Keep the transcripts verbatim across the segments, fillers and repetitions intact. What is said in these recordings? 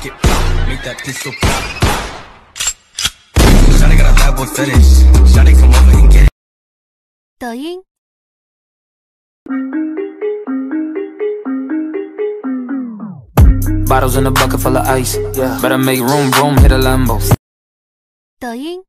get pop, make that pistol pop. Shawty got a bad boy fetish. Shawty come over and get it. 抖音。 Bottles in a bucket full of ice. Yeah. Better make room, room, hit a Lambo. 抖音。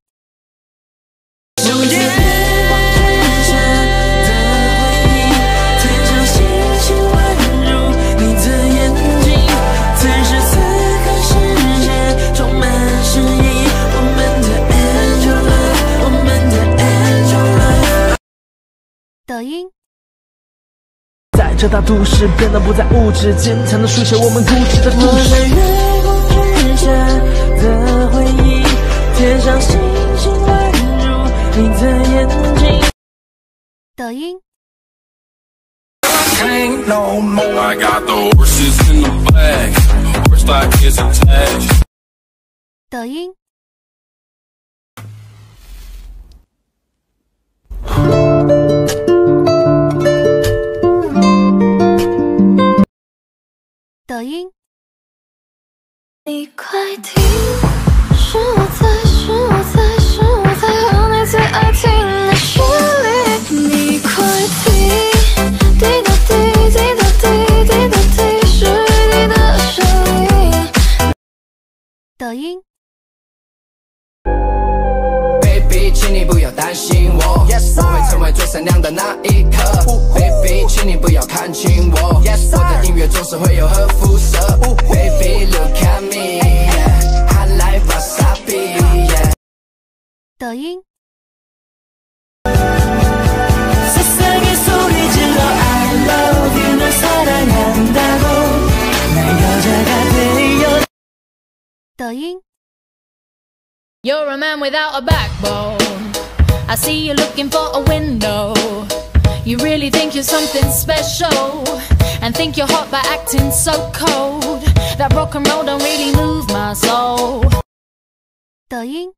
抖音。 在这大都市，变得不在物质间，才能书写我们故事的故事。 我在月光之下的回忆，天上星星宛如你的眼睛。 抖音。 Ain't no more. I got the horses in the back. Horse stock is attached. 抖音。 抖音。 你快听，是我在，是我在，是我在和你最爱听的旋律。你快听，滴答滴，滴答滴，滴答滴，是你的声音。 抖音。 Baby， 请你不要担心我， yes, 我会成为最闪亮的那一刻。Uh, Baby， 请你不要看轻我， yes, 我的音乐总是会有核辐射。Uh, Baby，look at me，I like wasabi。 抖音。 세상의 소리 질러 I love you 널 사랑한다고 날 여자가 되어. 抖音。 You're a man without a backbone. I see you looking for a window. You really think you're something special and think you're hot by acting so cold. That rock and roll don't really move my soul. 抖音。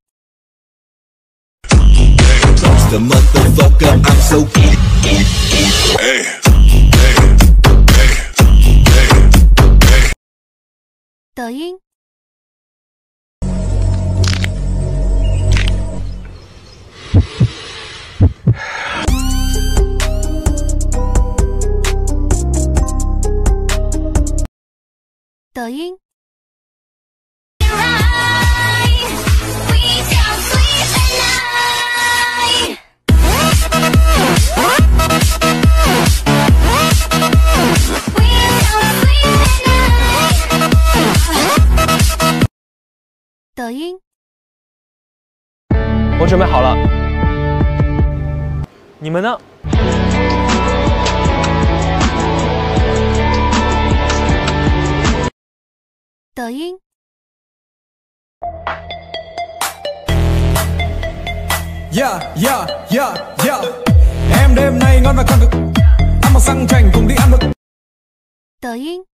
The motherfucker, I'm so hey, hey, hey, hey, hey. 抖音。 抖音。 抖音。 我准备好了，你们呢？ 抖音。 Yeah, yeah, yeah, yeah. Em đêm nay ngon và con cực. Ăn một xăng chành cùng đi ăn mực. 抖音。